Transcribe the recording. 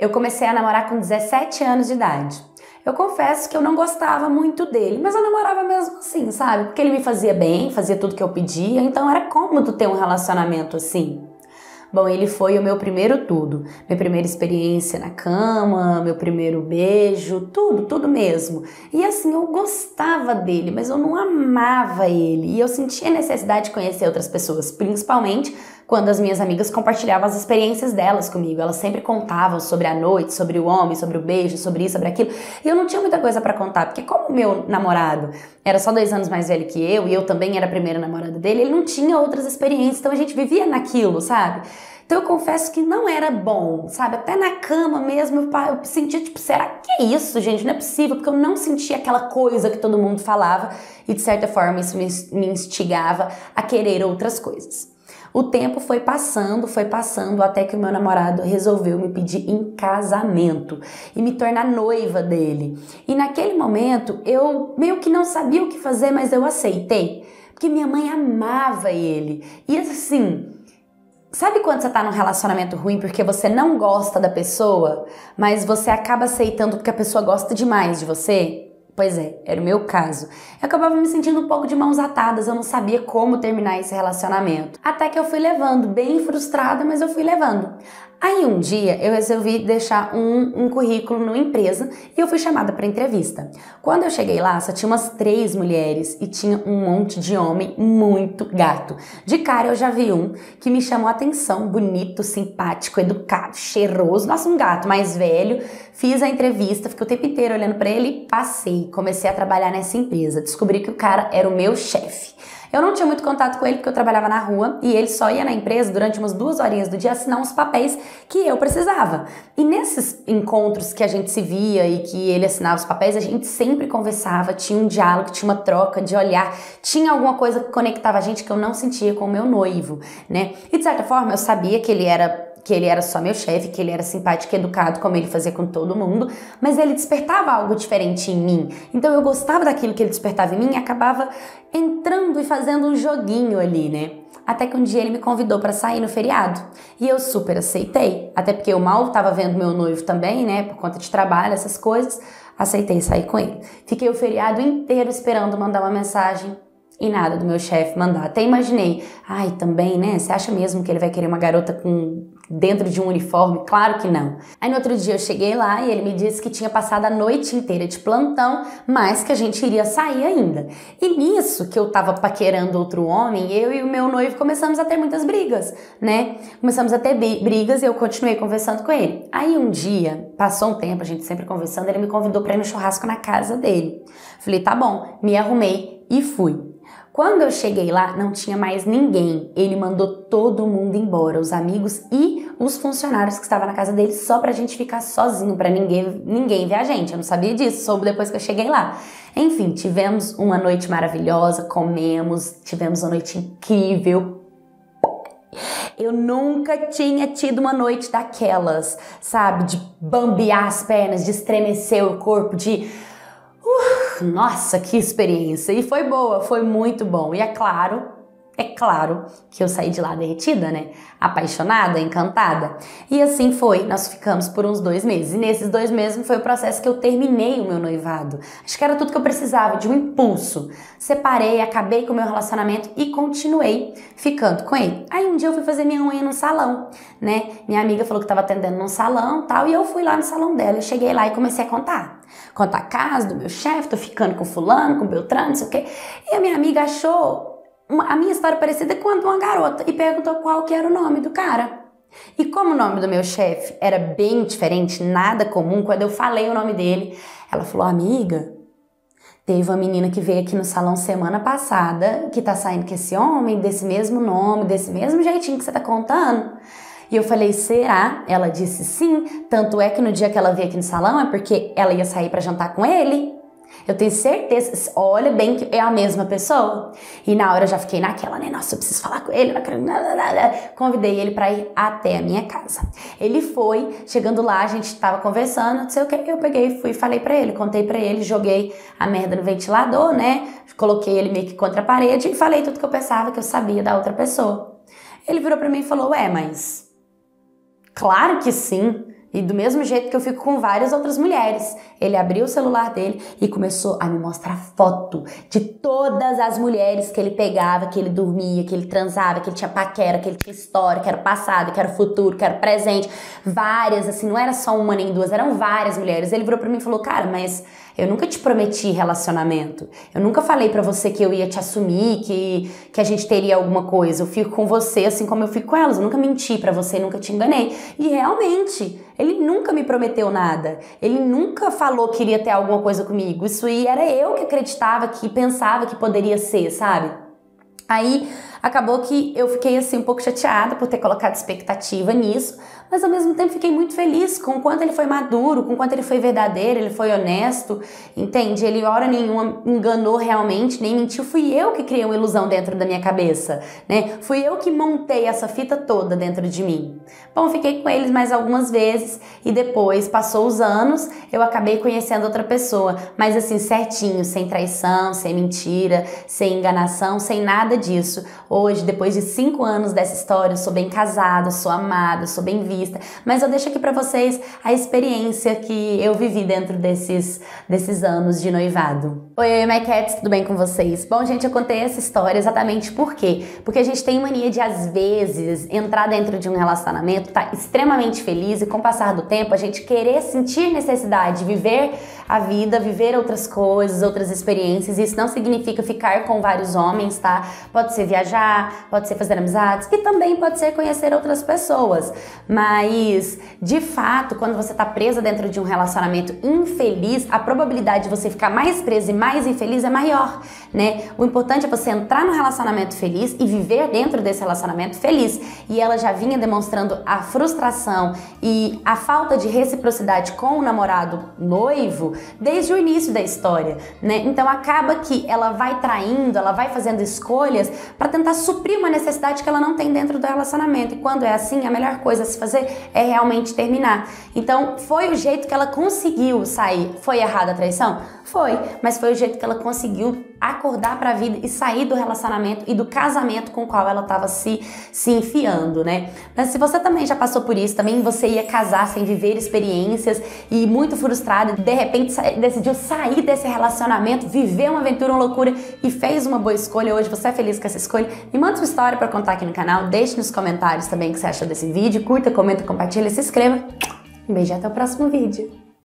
Eu comecei a namorar com 17 anos de idade. Eu confesso que eu não gostava muito dele, mas eu namorava mesmo assim, sabe? Porque ele me fazia bem, fazia tudo que eu pedia, então era cômodo ter um relacionamento assim. Bom, ele foi o meu primeiro tudo, minha primeira experiência na cama, meu primeiro beijo, tudo mesmo. E assim, eu gostava dele, mas eu não amava ele. E eu sentia necessidade de conhecer outras pessoas, principalmente quando as minhas amigas compartilhavam as experiências delas comigo. Elas sempre contavam sobre a noite, sobre o homem, sobre o beijo, sobre isso, sobre aquilo. E eu não tinha muita coisa pra contar, porque como o meu namorado era só 2 anos mais velho que eu, e eu também era a primeira namorada dele, ele não tinha outras experiências, então a gente vivia naquilo, sabe? Então eu confesso que não era bom, sabe? Até na cama mesmo eu sentia tipo, será que é isso, gente? Não é possível, porque eu não sentia aquela coisa que todo mundo falava e de certa forma isso me instigava a querer outras coisas. O tempo foi passando até que o meu namorado resolveu me pedir em casamento e me tornar noiva dele. E naquele momento eu meio que não sabia o que fazer, mas eu aceitei, porque minha mãe amava ele. E assim, sabe quando você tá num relacionamento ruim porque você não gosta da pessoa, mas você acaba aceitando porque a pessoa gosta demais de você? Pois é, era o meu caso. Eu acabava me sentindo um pouco de mãos atadas, eu não sabia como terminar esse relacionamento. Até que eu fui levando, bem frustrada, mas eu fui levando. Aí um dia eu resolvi deixar um currículo numa empresa e eu fui chamada para entrevista. Quando eu cheguei lá, só tinha umas 3 mulheres e tinha um monte de homem muito gato. De cara eu já vi um que me chamou a atenção, bonito, simpático, educado, cheiroso, nossa, um gato mais velho. Fiz a entrevista, fiquei o tempo inteiro olhando para ele e passei. Comecei a trabalhar nessa empresa. Descobri que o cara era o meu chefe. Eu não tinha muito contato com ele porque eu trabalhava na rua e ele só ia na empresa durante umas 2 horinhas do dia assinar uns papéis que eu precisava. E nesses encontros que a gente se via e que ele assinava os papéis, a gente sempre conversava, tinha um diálogo, tinha uma troca de olhar, tinha alguma coisa que conectava a gente que eu não sentia com o meu noivo, né? E de certa forma eu sabia que ele era só meu chefe, que ele era simpático e educado, como ele fazia com todo mundo, mas ele despertava algo diferente em mim. Então eu gostava daquilo que ele despertava em mim e acabava entrando e fazendo um joguinho ali, né? Até que um dia ele me convidou para sair no feriado. E eu super aceitei, até porque eu mal estava vendo meu noivo também, né? Por conta de trabalho, essas coisas. Aceitei sair com ele. Fiquei o feriado inteiro esperando mandar uma mensagem. E nada do meu chefe mandar. Até imaginei, ai, também, né? Você acha mesmo que ele vai querer uma garota dentro de um uniforme? Claro que não. Aí no outro dia eu cheguei lá e ele me disse que tinha passado a noite inteira de plantão, mas que a gente iria sair ainda. E nisso que eu tava paquerando outro homem, eu e o meu noivo começamos a ter muitas brigas, né? Começamos a ter brigas e eu continuei conversando com ele. Aí um dia, passou um tempo, a gente sempre conversando, ele me convidou pra ir no churrasco na casa dele. Falei, tá bom, me arrumei e fui. Quando eu cheguei lá, não tinha mais ninguém. Ele mandou todo mundo embora, os amigos e os funcionários que estavam na casa dele, só pra gente ficar sozinho, pra ninguém ver a gente. Eu não sabia disso, soube depois que eu cheguei lá. Enfim, tivemos uma noite maravilhosa, comemos, tivemos uma noite incrível. Eu nunca tinha tido uma noite daquelas, sabe? De bambear as pernas, de estremecer o corpo, de... nossa, que experiência! E foi boa, foi muito bom. E é claro que eu saí de lá derretida, né? Apaixonada, encantada. E assim foi, nós ficamos por uns 2 meses. E nesses 2 meses foi o processo que eu terminei o meu noivado. Acho que era tudo que eu precisava, de um impulso. Separei, acabei com o meu relacionamento e continuei ficando com ele. Aí um dia eu fui fazer minha unha no salão, né? Minha amiga falou que estava atendendo num salão e tal, e eu fui lá no salão dela. Eu cheguei lá e comecei a contar a casa do meu chefe, tô ficando com fulano, com Beltrano, não sei o quê. E a minha amiga achou a minha história parecida com a de uma garota e perguntou qual que era o nome do cara. E como o nome do meu chefe era bem diferente, nada comum, quando eu falei o nome dele, ela falou, amiga, teve uma menina que veio aqui no salão semana passada, que tá saindo com esse homem, desse mesmo nome, desse mesmo jeitinho que você tá contando. E eu falei, será? Ela disse sim, tanto é que no dia que ela veio aqui no salão é porque ela ia sair pra jantar com ele. Eu tenho certeza, olha bem que é a mesma pessoa. E na hora eu já fiquei naquela, né? Nossa, eu preciso falar com ele. Convidei ele pra ir até a minha casa. Ele foi, chegando lá, a gente tava conversando, não sei o que. Eu peguei, fui, falei pra ele, contei pra ele, joguei a merda no ventilador, né? Coloquei ele meio que contra a parede e falei tudo que eu pensava, que eu sabia da outra pessoa. Ele virou pra mim e falou, ué, mas... claro que sim. E do mesmo jeito que eu fico com várias outras mulheres. Ele abriu o celular dele e começou a me mostrar foto de todas as mulheres que ele pegava, que ele dormia, que ele transava, que ele tinha paquera, que ele tinha história, que era o passado, que era o futuro, que era o presente. Várias, assim, não era só uma nem duas, eram várias mulheres. Ele virou pra mim e falou, cara, mas eu nunca te prometi relacionamento. Eu nunca falei pra você que eu ia te assumir, que a gente teria alguma coisa. Eu fico com você assim como eu fico com elas. Eu nunca menti pra você, nunca te enganei. E realmente, ele nunca me prometeu nada. Ele nunca falou que iria ter alguma coisa comigo. Isso aí era eu que acreditava, que pensava que poderia ser, sabe? Aí acabou que eu fiquei assim um pouco chateada por ter colocado expectativa nisso, mas ao mesmo tempo fiquei muito feliz com o quanto ele foi maduro, com o quanto ele foi verdadeiro, ele foi honesto, entende? Ele hora nenhuma enganou realmente, nem mentiu. Fui eu que criei uma ilusão dentro da minha cabeça, né? Fui eu que montei essa fita toda dentro de mim. Bom, fiquei com eles mais algumas vezes e depois, passou os anos, eu acabei conhecendo outra pessoa, mas assim, certinho, sem traição, sem mentira, sem enganação, sem nada disso. Hoje, depois de 5 anos dessa história, eu sou bem casada, sou amada, sou bem vista, mas eu deixo aqui pra vocês a experiência que eu vivi dentro desses anos de noivado. Oi, My Cats, tudo bem com vocês? Bom, gente, eu contei essa história exatamente por quê? Porque a gente tem mania de, às vezes, entrar dentro de um relacionamento, tá extremamente feliz e com o passar do tempo a gente querer sentir necessidade de viver a vida, viver outras coisas, outras experiências. Isso não significa ficar com vários homens, tá? Pode ser viajar, pode ser fazer amizades e também pode ser conhecer outras pessoas. Mas, de fato, quando você tá presa dentro de um relacionamento infeliz, a probabilidade de você ficar mais presa e mais infeliz é maior, né? O importante é você entrar no relacionamento feliz e viver dentro desse relacionamento feliz. E ela já vinha demonstrando a frustração e a falta de reciprocidade com o namorado noivo desde o início da história, né? Então acaba que ela vai traindo, ela vai fazendo escolhas para tentar suprir uma necessidade que ela não tem dentro do relacionamento. E quando é assim, a melhor coisa a se fazer é realmente terminar. Então foi o jeito que ela conseguiu sair. Foi errada a traição? Foi, mas foi o jeito que ela conseguiu acordar para a vida e sair do relacionamento e do casamento com o qual ela estava se enfiando, né? Mas se você também já passou por isso, também você ia casar sem viver experiências e muito frustrada, de repente decidiu sair desse relacionamento, viver uma aventura, uma loucura e fez uma boa escolha, hoje você é feliz com essa escolha, me manda sua história para contar aqui no canal, deixe nos comentários também o que você achou desse vídeo, curta, comenta, compartilha, se inscreva. Um beijo e até o próximo vídeo.